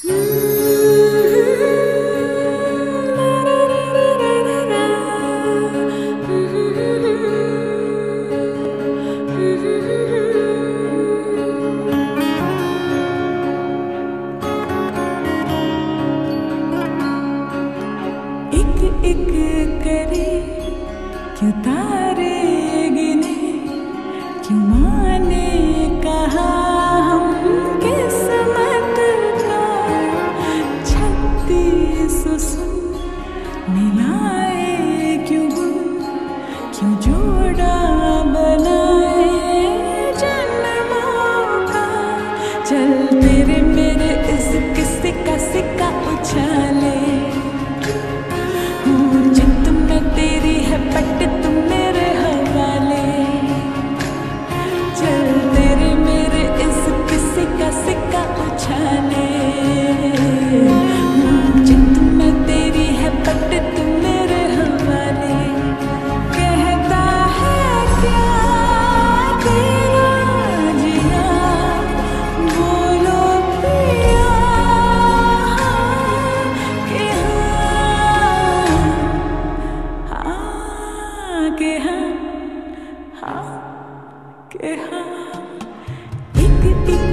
एक करे क्यों तारे गिने, क्यों माने कहा हम किस्मत का 36 सुन मिलाए क्यों क्यों जोड़ा बनाए जन्मों का। चल तेरे मेरे इस किस्से का सिक्का उछाले, चित में तेरी है पट तुम मेरे हवाले। चल तेरे मेरे इस किस्से का सिक्का उछाले, चित में तेरी है पट तुम मेरे हवाले। कहता है क्या तेरा जिया, बोलो पिया कि हाँ, के हाँ, एक